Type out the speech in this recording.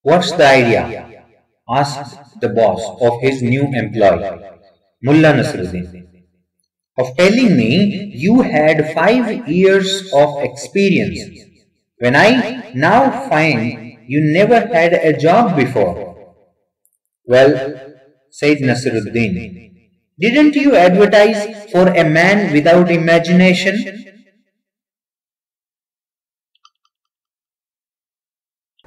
What's the idea? Asked the boss of his new employee, Mullah Nasruddin. Of telling me you had 5 years of experience when I now find you never had a job before. Well, said Nasruddin, didn't you advertise for a man without imagination?